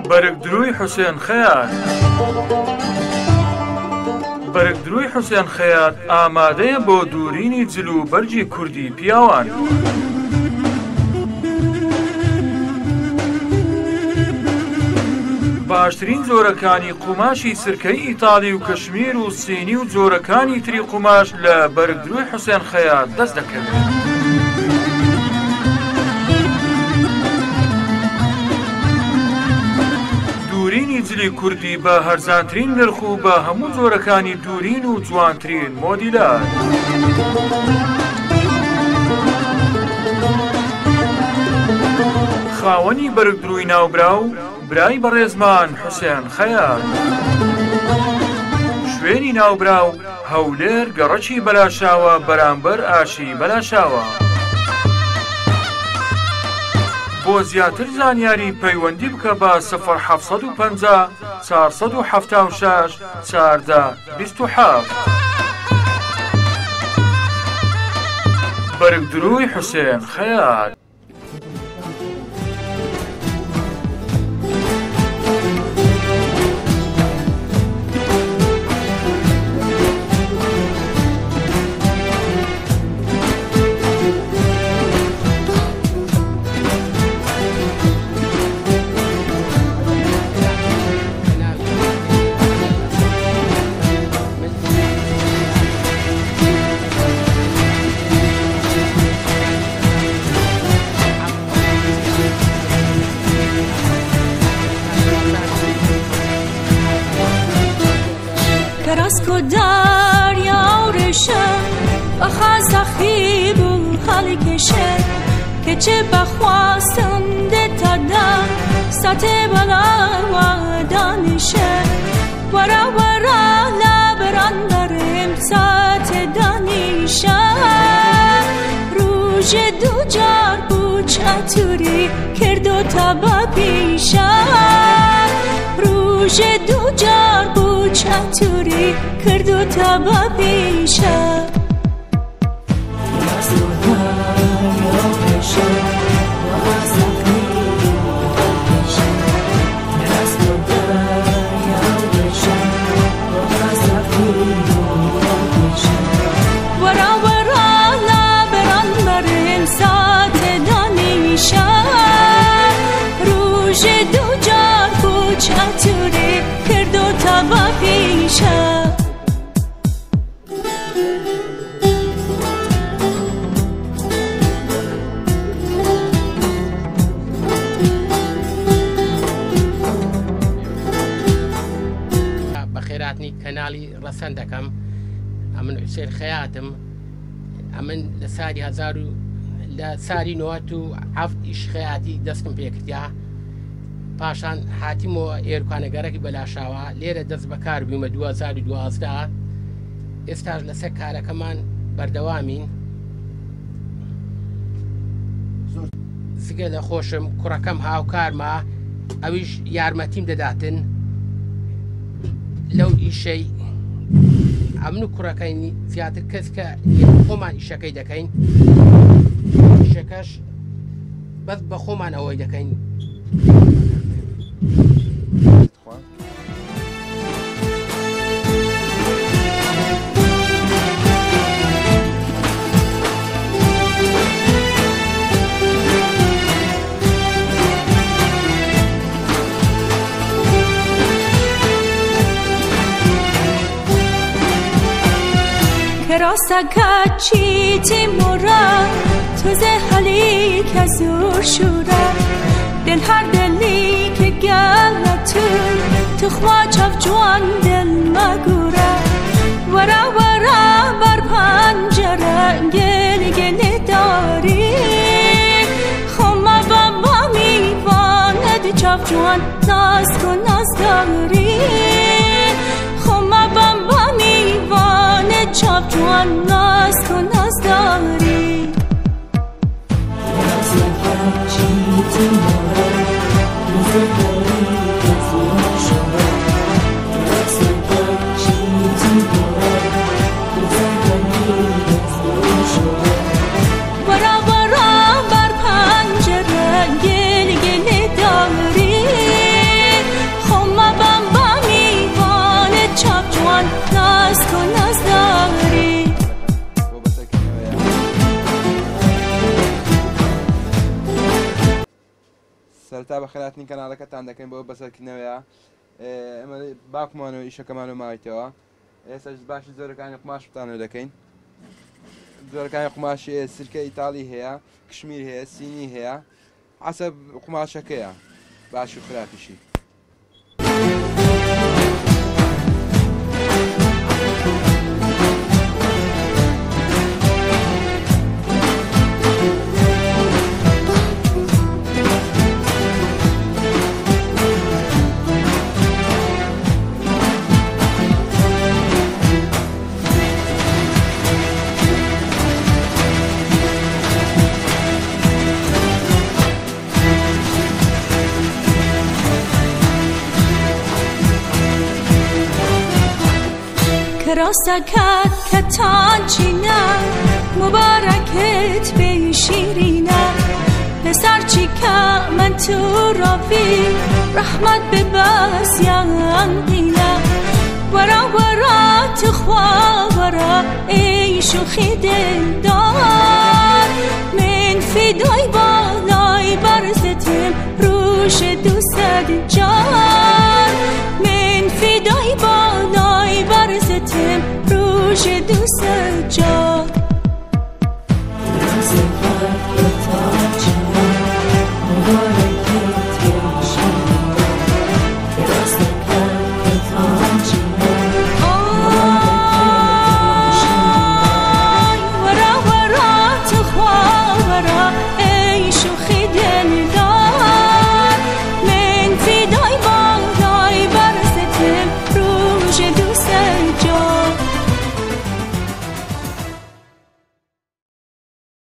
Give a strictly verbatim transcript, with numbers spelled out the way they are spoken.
بەرگدروی حوسێن خەیات بەرگدروی حوسێن خەیات ئامادەیە بۆ دوورینی جل و بەرجی کوردی پیاوان. باشترین جۆرەکانی قوماشی سرکەی ئیتاڵی و کەشمیر و سینی و جۆرەکانی تری قوماش لە بەرگدروی حوسێن خەیات دەست دەکەن. دوورینی جلی کوردی بە هەرزانترین نرخ و بە هەموو جۆرەکانی دوورین و جوانترین مۆدیلات. خاوەنی بەرگدروی ناوبراو برای بەڕێزمان حوسێن خەیات. شوێنی ناوبراو هەولێر گەڕەکی بەلاشاوە بەرامبەر ئاشی بەلاشاوە. بۆ زیاتر زانیاری پەیوەندی بکە بە سەفەر حەفت و پەنجا چوارسەد و حەفتا و شەش چواردە بیست و حەفت. بەرگدروی حوسێن خەیات. کراسکو دریا و رشه و خزخی بو حال کشه که چه بخواستنده تا دم سطح بلا و دانشه ورا ورا لبران برم سطح دانشه روژ دو جار بو چطوری کرد و تبا پیشه روژ دو جار بو چطوری کرد و تبا پیشه ورا ورا لبران برم سطح دانشه روژ دو جار بو چطوری کرد و تبا پیشه بەخێراتنی کەناڵی ڕەسەن دەکەم. ئەمن حوسێن خەیاتم. ئەمن لە ساڵی هەزار و لە ساڵی نۆهەت و حەفت ئیش خەیاتی دەستم پێکردیا. پاشان هاتیمەوە ئێرکوانەگەرەی بەلاشاوە لێرە دەست بەکار بوومە دوو هەزار و دوازدە. ئێستاش لەسەر کارەکەمان بەردەوامین. زگە لە خۆشم کوڕەکەم هاوکارمە ئەویش یارمەتیم دەداتن لەو ئیشەی. ئەمن و کوڕەکەی زیاتر کەس کە خۆمان ئیشەکەی دەکەین. ئیشەکەش بەس بە خۆمان ئەوەی دەکەین. کراسکا چیتی مورا توزه حالی که زور شورا دل هر دلی که گلتون تو خواه چاف جوان دل مگورا ورا ورا بر پنجره گل گل داری خوما بابا میواند چاف جوان ناز کن ناز داری خوما بابا میواند چاپ جوان ناز کن ناز داری ورا ورا بر پنجره گل گل داری سەرتا بە خێراتنی کەناڵەکەتان دەکەین بۆ بەسەرکردنەوەیە ئەمە باکمان و ئیشەکەمان و ماوەیتەوە ئێستاش باشی زۆرەکانی قماش بتانەوە دەکەین زۆرەکانی قماشی سرکە ئیتاڵی هەیە کشمیر هەیە سینی هەیە حەسەب قماشەکەیە باش و خراپیشی راستکت کتان چینه مبارکت به شیرینه پسر چی که من تو راوی رحمت به بس یانگینه ورا ورا تو خوا ورا ای شوخی دلدار من فدای بالای برزتم روش دوست جان